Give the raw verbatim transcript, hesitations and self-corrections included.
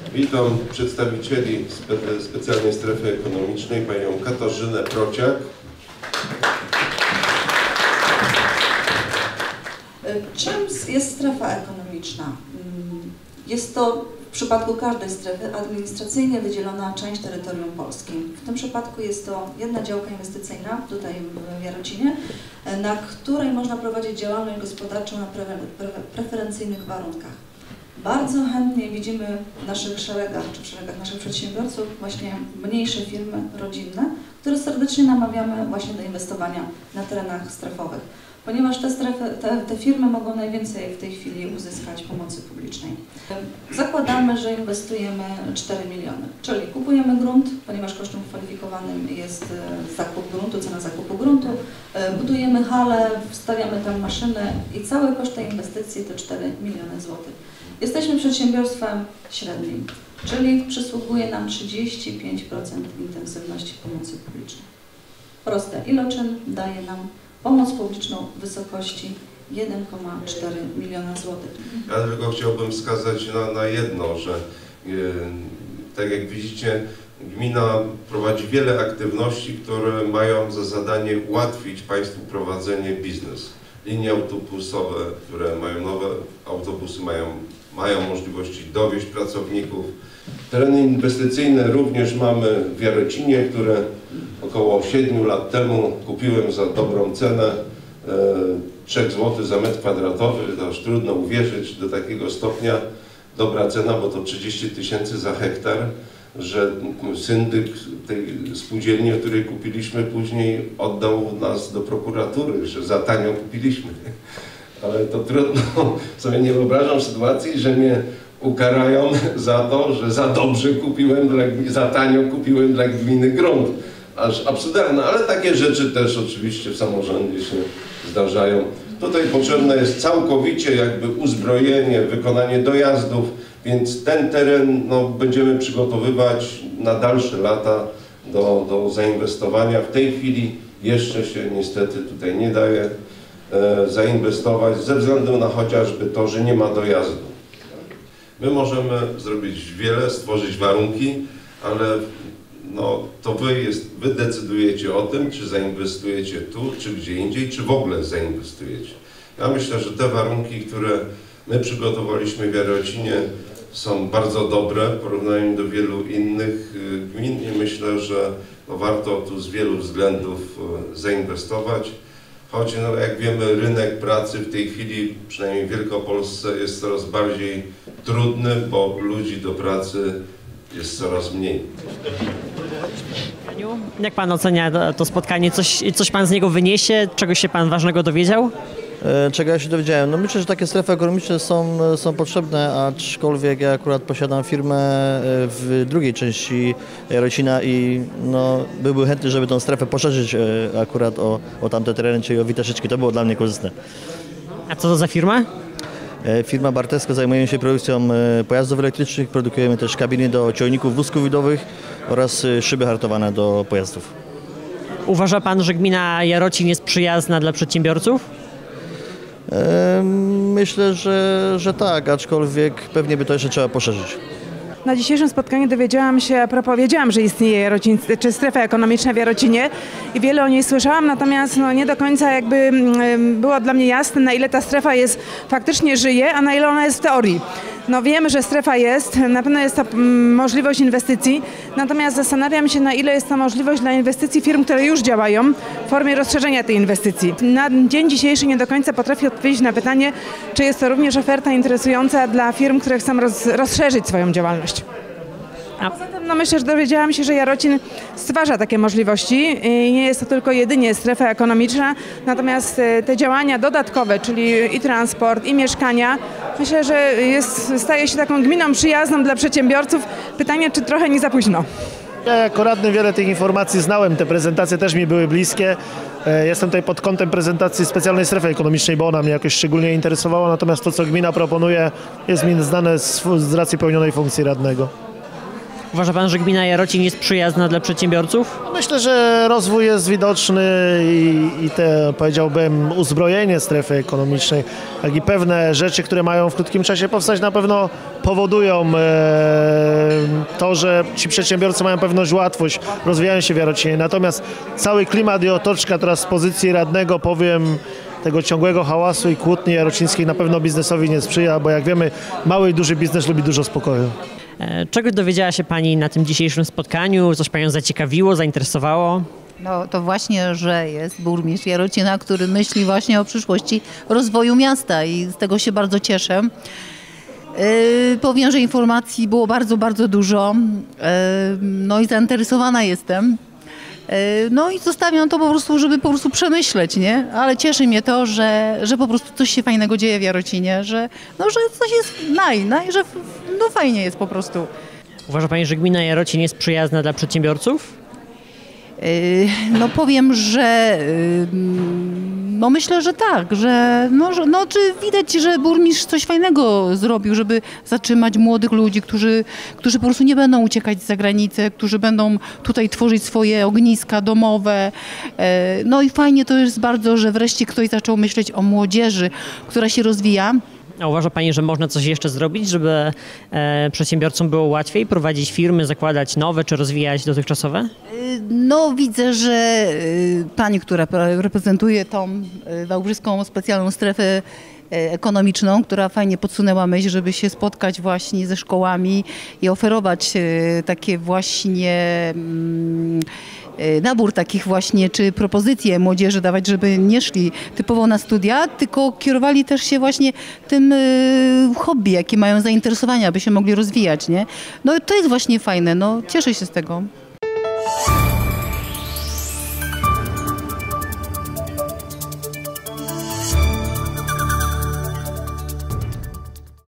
Witam przedstawicieli spe specjalnej strefy ekonomicznej, panią Katarzynę Prociak. Czym jest strefa ekonomiczna? Jest to w przypadku każdej strefy administracyjnie wydzielona część terytorium Polski. W tym przypadku jest to jedna działka inwestycyjna, tutaj w Jarocinie, na której można prowadzić działalność gospodarczą na preferencyjnych warunkach. Bardzo chętnie widzimy w naszych szeregach, czy w szeregach naszych przedsiębiorców właśnie mniejsze firmy rodzinne, które serdecznie namawiamy właśnie do inwestowania na terenach strefowych, ponieważ te, strefy, te, te firmy mogą najwięcej w tej chwili uzyskać pomocy publicznej. Zakładamy, że inwestujemy cztery miliony, czyli kupujemy grunt, ponieważ kosztem kwalifikowanym jest zakup gruntu, cena zakupu gruntu, budujemy halę, wstawiamy tam maszyny i cały koszt tej inwestycji to cztery miliony złotych. Jesteśmy przedsiębiorstwem średnim, czyli przysługuje nam trzydzieści pięć procent intensywności pomocy publicznej. Proste. Iloczyn daje nam pomoc publiczną w wysokości jeden przecinek cztery miliona złotych. Ja tylko chciałbym wskazać na, na jedno, że yy, tak jak widzicie, gmina prowadzi wiele aktywności, które mają za zadanie ułatwić Państwu prowadzenie biznesu. Linie autobusowe, które mają nowe autobusy, mają, mają możliwości dowieźć pracowników. Tereny inwestycyjne również mamy w Jarocinie, które około siedmiu lat temu kupiłem za dobrą cenę, e, trzy złote za metr kwadratowy. To aż trudno uwierzyć do takiego stopnia dobra cena, bo to trzydzieści tysięcy za hektar, że syndyk tej spółdzielni, o której kupiliśmy, później oddał nas do prokuratury, że za tanio kupiliśmy. Ale to trudno, sobie nie wyobrażam sytuacji, że mnie ukarają za to, że za dobrze kupiłem, dla, za tanio kupiłem dla gminy grunt. Aż absurdalne, ale takie rzeczy też oczywiście w samorządzie się zdarzają. Tutaj potrzebne jest całkowicie jakby uzbrojenie, wykonanie dojazdów, więc ten teren no, będziemy przygotowywać na dalsze lata do, do zainwestowania. W tej chwili jeszcze się niestety tutaj nie daje e, zainwestować ze względu na chociażby to, że nie ma dojazdu. My możemy zrobić wiele, stworzyć warunki, ale no, to wy, jest, wy decydujecie o tym, czy zainwestujecie tu, czy gdzie indziej, czy w ogóle zainwestujecie. Ja myślę, że te warunki, które my przygotowaliśmy w Jarocinie, są bardzo dobre w porównaniu do wielu innych gmin i myślę, że no, warto tu z wielu względów zainwestować. Choć no, jak wiemy, rynek pracy w tej chwili, przynajmniej w Wielkopolsce, jest coraz bardziej trudny, bo ludzi do pracy jest coraz mniej. Jak pan ocenia to spotkanie? Coś, coś pan z niego wyniesie? Czegoś się pan ważnego dowiedział? Czego ja się dowiedziałem? No myślę, że takie strefy ekonomiczne są, są potrzebne, aczkolwiek ja akurat posiadam firmę w drugiej części Jarocina i no, byłbym chętny, żeby tą strefę poszerzyć akurat o, o tamte tereny, czyli o Witaszyczki. To było dla mnie korzystne. A co to za firma? Firma Bartesko, zajmujemy się produkcją pojazdów elektrycznych, produkujemy też kabiny do ciągników wózków widowych oraz szyby hartowane do pojazdów. Uważa pan, że gmina Jarocin jest przyjazna dla przedsiębiorców? Myślę, że, że tak, aczkolwiek pewnie by to jeszcze trzeba poszerzyć. Na dzisiejszym spotkaniu dowiedziałam się, a propos, wiedziałam, że istnieje Jarocin, czy strefa ekonomiczna w Jarocinie i wiele o niej słyszałam, natomiast no, nie do końca jakby było dla mnie jasne, na ile ta strefa jest, faktycznie żyje, a na ile ona jest w teorii. No wiemy, że strefa jest, na pewno jest to możliwość inwestycji, natomiast zastanawiam się, na ile jest to możliwość dla inwestycji firm, które już działają w formie rozszerzenia tej inwestycji. Na dzień dzisiejszy nie do końca potrafię odpowiedzieć na pytanie, czy jest to również oferta interesująca dla firm, które chcą roz, rozszerzyć swoją działalność. A poza tym no myślę, że dowiedziałam się, że Jarocin stwarza takie możliwości i nie jest to tylko jedynie strefa ekonomiczna, natomiast te działania dodatkowe, czyli i transport, i mieszkania, myślę, że jest, staje się taką gminą przyjazną dla przedsiębiorców. Pytanie, czy trochę nie za późno? Ja jako radny wiele tych informacji znałem, te prezentacje też mi były bliskie. Jestem tutaj pod kątem prezentacji specjalnej strefy ekonomicznej, bo ona mnie jakoś szczególnie interesowała, natomiast to, co gmina proponuje, jest mi znane z, z racji pełnionej funkcji radnego. Uważa pan, że gmina Jarocin jest przyjazna dla przedsiębiorców? Myślę, że rozwój jest widoczny i, i te, powiedziałbym, uzbrojenie strefy ekonomicznej, jak i pewne rzeczy, które mają w krótkim czasie powstać, na pewno powodują e, to, że ci przedsiębiorcy mają pewność, łatwość, rozwijają się w Jarocinie. Natomiast cały klimat i otoczka teraz z pozycji radnego, powiem, tego ciągłego hałasu i kłótni jarocińskich na pewno biznesowi nie sprzyja, bo jak wiemy, mały i duży biznes lubi dużo spokoju. E, Czego dowiedziała się pani na tym dzisiejszym spotkaniu? Coś panią zaciekawiło, zainteresowało? No to właśnie, że jest burmistrz Jarocina, który myśli właśnie o przyszłości rozwoju miasta i z tego się bardzo cieszę. Yy, powiem, że informacji było bardzo, bardzo dużo, yy, no i zainteresowana jestem. Yy, no i zostawiam to po prostu, żeby po prostu przemyśleć, nie? Ale cieszy mnie to, że, że po prostu coś się fajnego dzieje w Jarocinie, że, no, że coś jest naj, naj, że no fajnie jest po prostu. Uważa pani, że gmina Jarocin jest przyjazna dla przedsiębiorców? Yy, No powiem, że yy, no myślę, że tak, że no, że, no czy widać, że burmistrz coś fajnego zrobił, żeby zatrzymać młodych ludzi, którzy, którzy po prostu nie będą uciekać za granicę, którzy będą tutaj tworzyć swoje ogniska domowe. Yy, No i fajnie to jest bardzo, że wreszcie ktoś zaczął myśleć o młodzieży, która się rozwija. A uważa pani, że można coś jeszcze zrobić, żeby e, przedsiębiorcom było łatwiej prowadzić firmy, zakładać nowe czy rozwijać dotychczasowe? No widzę, że y, pani, która reprezentuje tą y, wałbrzyską specjalną strefę y, ekonomiczną, która fajnie podsunęła myśl, żeby się spotkać właśnie ze szkołami i oferować y, takie właśnie mm, y, nabór takich właśnie, czy propozycje młodzieży dawać, żeby nie szli typowo na studia, tylko kierowali też się właśnie tym y, hobby, jakie mają zainteresowania, aby się mogli rozwijać, nie? No to jest właśnie fajne, no cieszę się z tego.